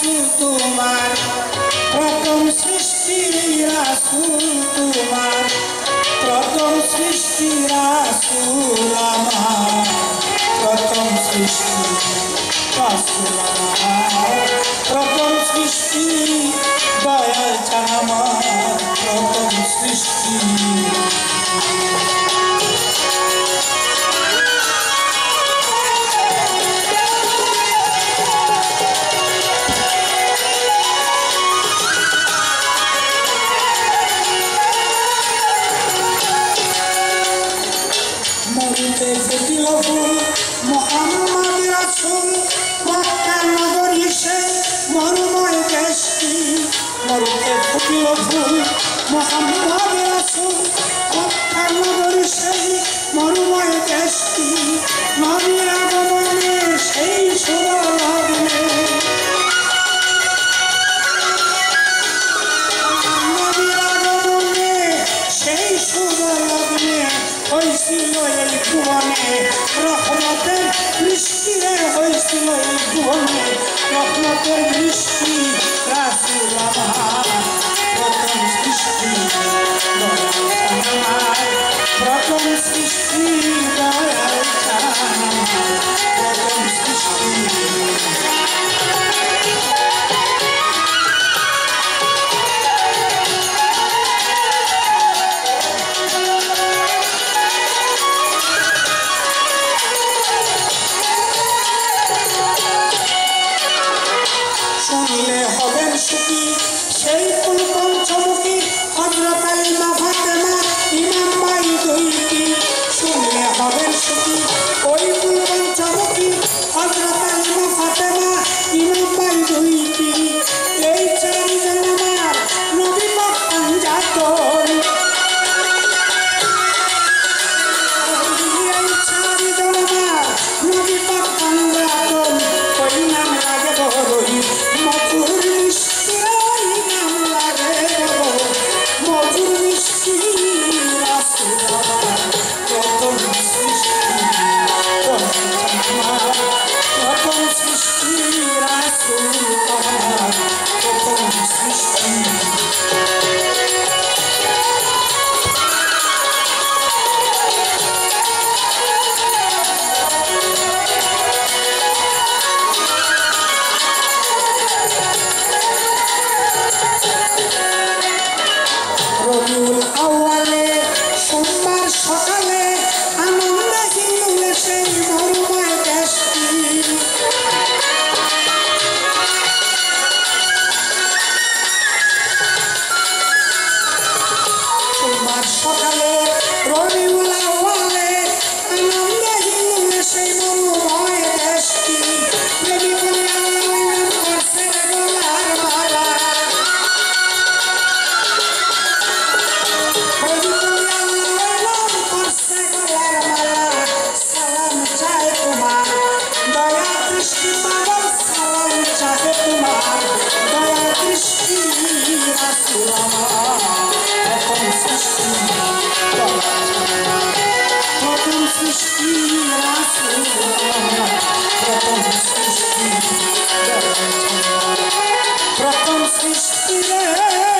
রাসূল তোমার প্রথম সৃষ্টি রাসূল তোমার প্রথম সৃষ্টি রাসূল আমার প্রথম সৃষ্টি রাসূল আমার প্রথম সৃষ্টি দয়াল চান আমার প্রথম সৃষ্টি মরুতে ফুটিল ফুল মুহাম্মদ রাসূল মক্কা নগরী সেই মরুময় দেশটি মরুতে ফুটিল ফুল মুহাম্মদ রাসূল মক্কা নগরী সেই মরুময় দেশটি নবীর আগমনে সেই শুভ লগ্নে নবীর আগমনে সেই শুভ লগ্নে হয়েছিল এই ভুবনে রহমতের বৃষ্টি হয়েছিল এই ভুবনে রহমতের বৃষ্টি রাসূল আমার প্রথম সৃষ্টি প্রথম সৃষ্টি দয়াল চান প্রথম সৃষ্টি শুনলে হবেন সুখী সেই ফুল পঞ্চমুখী হযরত আলী মা ফাতেমা ইমাম ভাই দুইটি শুনলে হবেন সুখী ওই ফুল পঞ্চমুখী হযরত আলী মা ফাতেমা ইমাম ভাই দুইটি এই চারজন আমার নবী পাক পাঞ্জাতন এই চারজন আমার নবী পাক পাঞ্জাতন ওই নাম লাগে বড়ই মধুর মিষ্টি ওই নাম লাগে বড় মধুর মিষ্টি রাসূল আমার প্রথম সৃষ্টি প্রথম সৃষ্টি রাসূল আমার প্রথম সৃষ্টি রবিউল আউয়ালে সোমবার সকালে আনন্দে হিন্দুলে সেই মরুময় দেশটি সোমবার সকালে রবিউল আউয়ালে আনন্দে হিন্দুলে সেই মরুময় দেশটি প্রেমী করে আল্লাহ নাম করছে গলার মালা সালাম চাই তোমার দয়া দৃষ্টি পাগল সালাম চাহে তোমার দয়া দৃষ্টি রাসূল আমার প্রথম সৃষ্টি প্রথম সৃষ্টি রাসূল আমার প্রথম সৃষ্টি প্রথম সৃষ্টি